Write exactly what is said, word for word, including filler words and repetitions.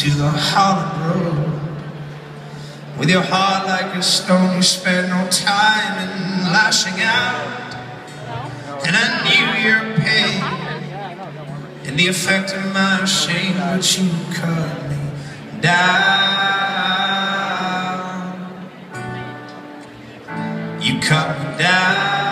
to the hollow road. With your heart like a stone, you spent no time in lashing out. And I knew your pain and the effect of my shame, but you cut me down. You cut me down.